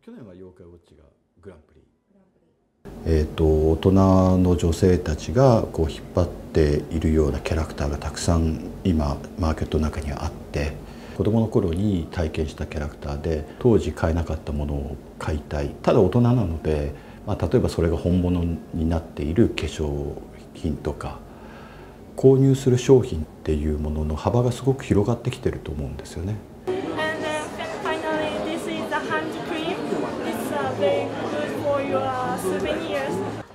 去年は妖怪ウォッチがグランプリ、大人の女性たちがこう引っ張っているようなキャラクターがたくさん今マーケットの中にはあって、子供の頃に体験したキャラクターで当時買えなかったものを買いたい。ただ大人なので、例えばそれが本物になっている化粧品とか購入する商品っていうものの幅がすごく広がってきてると思うんですよね。 Finally, this is the hand cream. It's very good for your souvenirs.